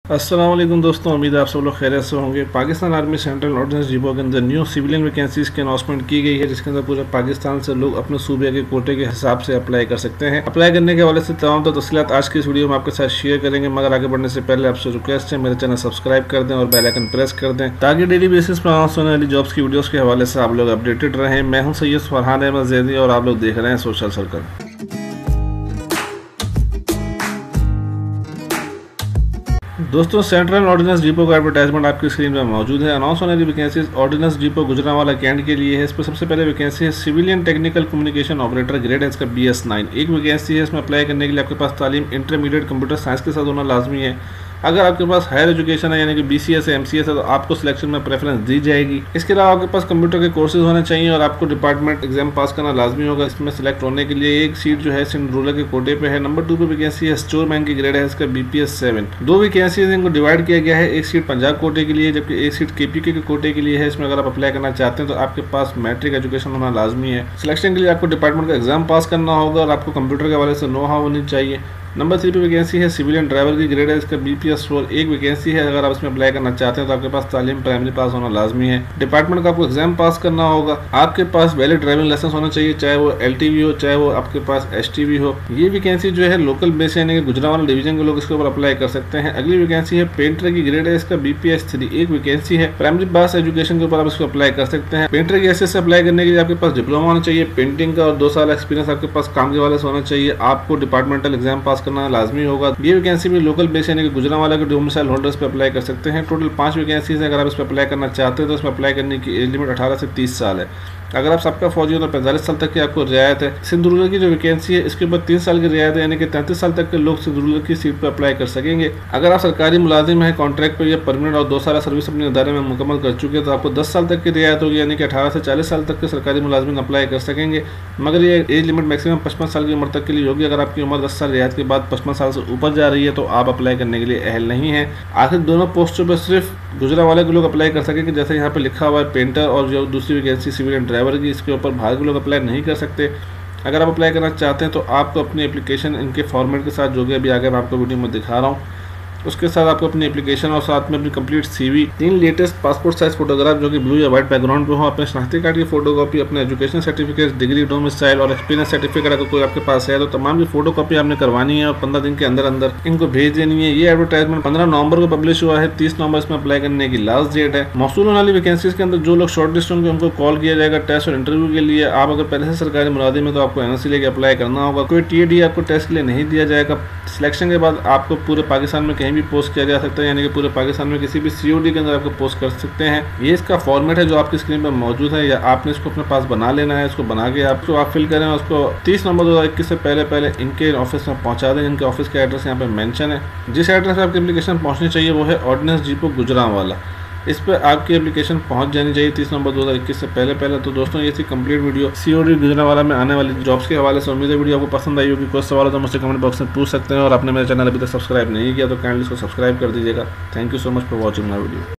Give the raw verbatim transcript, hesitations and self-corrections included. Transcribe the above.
अस्सलाम वालेकुम दोस्तों, उम्मीद है आप सब लोग खैरियत से होंगे। Pakistan army central ordnance depot के अंदर न्यू सिविलियन वैकेंसीज की अनाउंसमेंट की गई है, जिसके अंदर पूरे पाकिस्तान से लोग अपने सूबे के कोटे के हिसाब से अप्लाई कर सकते हैं। अप्लाई करने के हवाले से तमाम तो तफसीलात आज की इस वीडियो में आपके साथ शेयर करेंगे, मगर आगे बढ़ने से पहले आपसे रिक्वेस्ट है मेरे चैनल सब्सक्राइब कर दें और बेल आइकन प्रेस कर दें, ताकि डेली बेसिस पर अनाउंस होने वाली जॉब्स की वीडियोज़ के हवाले से आप लोग अपडेटेड रहें। मैं हूँ सैयद फरहान अहमद ज़ैदी और आप लोग देख रहे हैं सोशल सर्कल। दोस्तों, सेंट्रल ऑर्डिनेंस डिपो का एडवर्टाइजमेंट आपकी स्क्रीन पर मौजूद है। अनाउंस होने वाली vacancies ordnance depot Gujranwala cantt के लिए है। इस पर सबसे पहले वैकेंसी है civilian technical communication operator, grade है इसका बी एस नाइन। एक वैकेंसी है, इसमें अप्लाई करने के लिए आपके पास तालीम इंटरमीडिएट कंप्यूटर साइंस के साथ होना लाजमी है। अगर आपके पास हायर एजुकेशन है यानी कि बी सी एस है, एम सी एस है, तो आपको सिलेक्शन में प्रेफरेंस दी जाएगी। इसके अलावा आपके पास कंप्यूटर के कोर्सेज होने चाहिए और आपको डिपार्टमेंट एग्जाम पास करना लाजमी होगा। इसमें सिलेक्ट होने के लिए एक सीट जो है सिंध रूरल के कोटे पे है। नंबर टू पे वैकेंसी है स्टोर मैन की, ग्रेड है इसका बी पी एस सेवन। दो वैकेंसीज इनको डिवाइड किया गया है, एक सीट पंजाब कोटे के लिए जबकि एक सीट के पी के कोटे के लिए है। इसमें अगर आप अप्लाई करना चाहते हैं तो आपके पास मैट्रिक एजुकेशन होना लाजमी है। सिलेक्शन के लिए आपको डिपार्टमेंट का एग्जाम पास करना होगा और आपको कंप्यूटर के हवाले से नो हाउ होनी चाहिए। नंबर थ्री पे वैकेंसी है सिविलियन ड्राइवर की, ग्रेड है इसका बी पी एस फोर। एक वैकेंसी है, अगर आप इसमें अप्लाई करना चाहते हैं तो आपके पास तालीम प्राइमरी पास होना लाजमी है। डिपार्टमेंट का आपको एग्जाम पास करना होगा। आपके पास वैलिड ड्राइविंग लाइसेंस होना चाहिए, चाहे वो एल टी वी हो चाहे वो आपके पास एस टी वी हो। ये वैकेंसी जो है लोकल बेस यानी कि गुजरांवाला डिवीजन के लोग इसके ऊपर अप्लाई कर सकते हैं। अगली वैकेंसी है पेंटर की, ग्रेड है इसका बी पी एस थ्री। एक वैकेंसी है, प्राइमरी पास एजुकेशन के ऊपर आप इसको अप्लाई कर सकते हैं। पेंटर की एस से अप्लाई करने के लिए आपके पास डिप्लोमा होना चाहिए पेंटिंग का और दो साल एक्सपीरियंस आपके पास काम के वाले से होना चाहिए। आपको डिपार्टमेंटल एग्जाम पास करना लाजमी होगा। ये वैकेंसी भी लोकल बेस यानी कि गुजरांवाला के डोमिसाइल होल्डर्स पे अप्लाई कर सकते हैं। टोटल पांच वैकेंसीज है। अगर आप इस पर अप्लाई करना चाहते हैं तो इसमें अप्लाई करने की एज लिमिट अठारह से तीस साल है। अगर आप सबका फौजी हो तो पैंतालीस साल तक की आपको रियायत है। सिंध रूरल की जो वैकेंसी है इसके ऊपर तीन साल की रियायत है, यानी कि तैंतीस साल तक के लोग सिंध रूरल की सीट पर अप्लाई कर सकेंगे। अगर आप सरकारी मुलाजिम हैं, कॉन्ट्रैक्ट पर या परमानेंट और दो साल सर्विस अपने इदारे में मुकम्मल कर चुके हैं तो आपको दस साल तक की रियायत होगी, यानी कि अठारह से चालीस साल तक के सरकारी मुलाजिम अप्लाई कर सकेंगे। मगर ये एज लिमिट मैक्सिमम पचपन साल की उम्र तक के लिए होगी। अगर आपकी उम्र दस साल रियायत के बाद पचपन साल से ऊपर जा रही है तो आप अप्लाई करने के लिए अहल नहीं है। आखिर दोनों पोस्टों पर सिर्फ गुजरांवाला के लोग अप्लाई कर सकेंगे, जैसे यहाँ पे लिखा हुआ है पेंटर, और जो दूसरी वैकेंसी सिविलियन ड्राइवर की, इसके ऊपर बाहर के लोग अप्लाई नहीं कर सकते। अगर आप अप्लाई करना चाहते हैं तो आपको अपनी एप्लीकेशन इनके फॉर्मेट के साथ, जो कि अभी आगे मैं आपको वीडियो में दिखा रहा हूँ, उसके साथ आपको अपनी एप्लीकेशन और साथ में अपनी कंप्लीट सीवी, तीन लेटेस्ट पासपोर्ट साइज फोटोग्राफ जो कि ब्लू या व्हाइट बैकग्राउंड पे हो, अपने शनाख्ती कार्ड की फोटोकॉपी, अपने एजुकेशन सर्टिफिकेट, डिग्री, डोमिसाइल और एक्सपीरियंस सर्टिफिकेट अगर कोई आपके पास है तो तमाम की फोटोकॉपी आपने करवानी है और पंद्रह दिन के अंदर अंदर इनको भेज देनी है। ये एडवर्टाइजमेंट पंद्रह नवंबर को पब्लिश हुआ है। तीस नवंबर इसमें अप्लाई करने की लास्ट डेट है। मौसूल होने वाली वैकेंसीज के अंदर जो लोग शॉर्ट लिस्ट होंगे उनको कॉल किया जाएगा टेस्ट और इंटरव्यू के लिए। आप अगर पहले से सरकारी मुलाजिम है तो आपको एन ओ सी लेके अप्लाई करना होगा। कोई टी ए डी आपको टेस्ट के लिए नहीं दिया जाएगा। सिलेक्शन के बाद आपको पूरे पाकिस्तान में कहीं भी पोस्ट किया जा सकता है, यानी कि पूरे पाकिस्तान में किसी भी सी ओ डी के अंदर आपको पोस्ट कर सकते हैं। ये इसका फॉर्मेट है जो आपकी स्क्रीन पर मौजूद है, या आपने इसको अपने पास बना लेना है। इसको बना के आपको आप फिल करें और उसको तीस नवंबर दो हज़ार इक्कीस से पहले पहले इनके ऑफिस में पहुंचा दें। इनके ऑफिस का एड्रेस यहाँ पे मेंशन है। जिस एड्रेस पर आपकी एप्लीकेशन पहुंचनी चाहिए वो है ऑर्डिनेंस डिपो गुजरांवाला। इस पर आपकी एप्लीकेशन पहुंच जानी चाहिए तीस नवंबर दो हज़ार इक्कीस से पहले पहले। तो दोस्तों, ये थी complete video C O D Gujranwala में आने वाली जॉब्स के हवाले से। उम्मीद है वीडियो आपको पसंद आई होगी। कोई सवाल हो तो मुझसे कमेंट बॉक्स में पूछ सकते हैं और आपने मेरे चैनल अभी तक सब्सक्राइब नहीं किया तो काइंडली इसको सब्सक्राइब कर दीजिएगा। Thank you so much for watching my video.